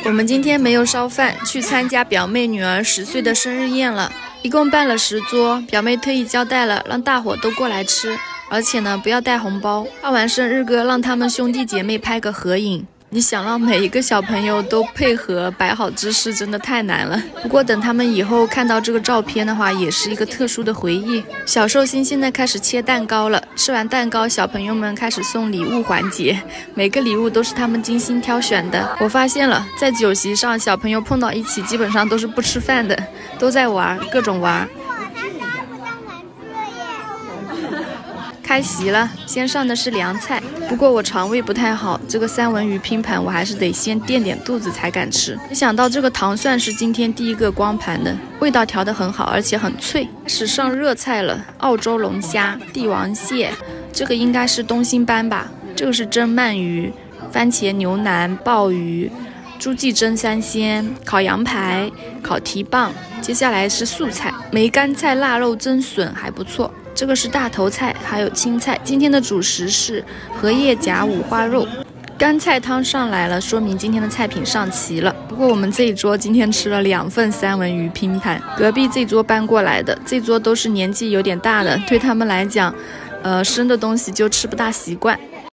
我们今天没有烧饭，去参加表妹女儿10岁的生日宴了，一共办了10桌，表妹特意交代了，让大伙都过来吃，而且呢，不要带红包。唱完生日歌，让他们兄弟姐妹拍个合影。你想让每一个小朋友都配合摆好姿势，真的太难了。不过等他们以后看到这个照片的话，也是一个特殊的回忆。小寿星现在开始切蛋糕了，吃完蛋糕，小朋友们开始送礼物环节，每个礼物都是他们精心挑选的。我发现了，在酒席上，小朋友碰到一起，基本上都是不吃饭的，都在玩，各种玩。开席了，先上的是凉菜，不过我肠胃不太好，这个三文鱼拼盘我还是得先垫点肚子才敢吃。没想到这个糖蒜是今天第一个光盘的，味道调得很好，而且很脆。开始上热菜了，澳洲龙虾、帝王蟹，这个应该是东星斑吧，这个是蒸鳗鱼、番茄牛腩、鲍鱼、猪记蒸三鲜、烤羊排、烤蹄膀。接下来是素菜，梅干菜腊肉蒸笋还不错。这个是大头菜，还有青菜。今天的主食是荷叶夹五花肉，干菜汤上来了，说明今天的菜品上齐了。不过我们这一桌今天吃了2份三文鱼拼盘，隔壁这桌搬过来的，这桌都是年纪有点大的，对他们来讲，生的东西就吃不大习惯。